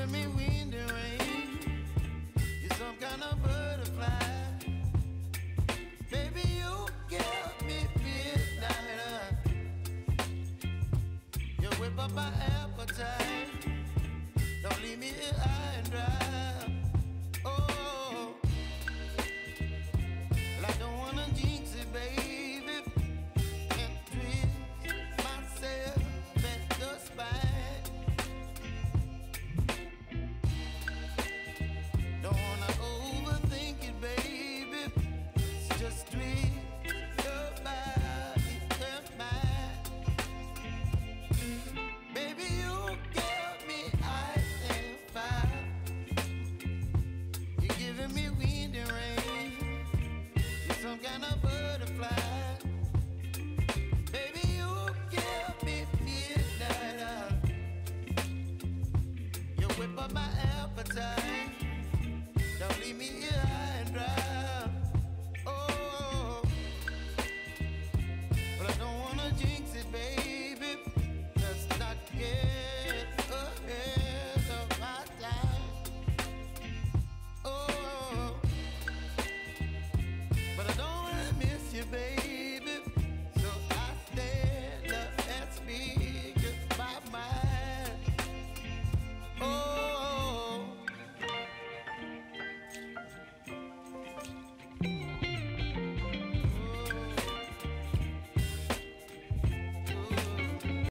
giving me wind and rain. You're some kind of butterfly. Baby, you give me midnight. You whip up my appetite. Don't leave me here high and dry.